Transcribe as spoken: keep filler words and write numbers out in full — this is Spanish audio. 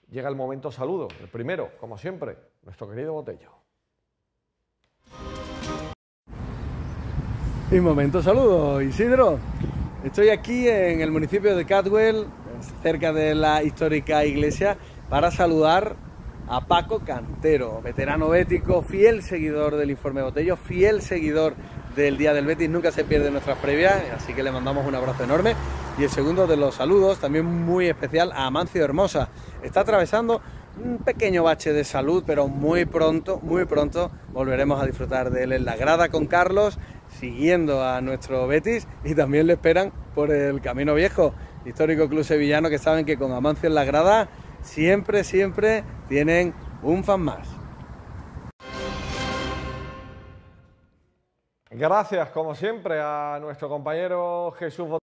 llega el momento saludo. El primero, como siempre, nuestro querido Botello. Y momento saludo, Isidro. Estoy aquí en el municipio de Caldwell, cerca de la histórica iglesia, para saludar a Paco Cantero, veterano bético, fiel seguidor del Informe Botello, fiel seguidor del Día del Betis, nunca se pierde nuestras previas, así que le mandamos un abrazo enorme. Y el segundo de los saludos, también muy especial, a Amancio Hermosa. Está atravesando un pequeño bache de salud, pero muy pronto, muy pronto volveremos a disfrutar de él en la grada con Carlos, siguiendo a nuestro Betis, y también le esperan por el Camino Viejo, histórico club sevillano, que saben que con Amancio en la grada siempre, siempre tienen un fan más. Gracias, como siempre, a nuestro compañero Jesús Botello.